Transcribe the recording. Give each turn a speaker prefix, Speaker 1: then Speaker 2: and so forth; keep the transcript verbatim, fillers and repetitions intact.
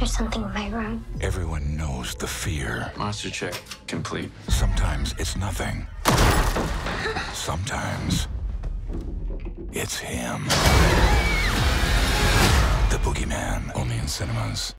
Speaker 1: There's something in my room.
Speaker 2: Everyone knows the fear.
Speaker 3: Monster check complete.
Speaker 2: Sometimes it's nothing. Sometimes it's him. The Boogeyman, only in cinemas.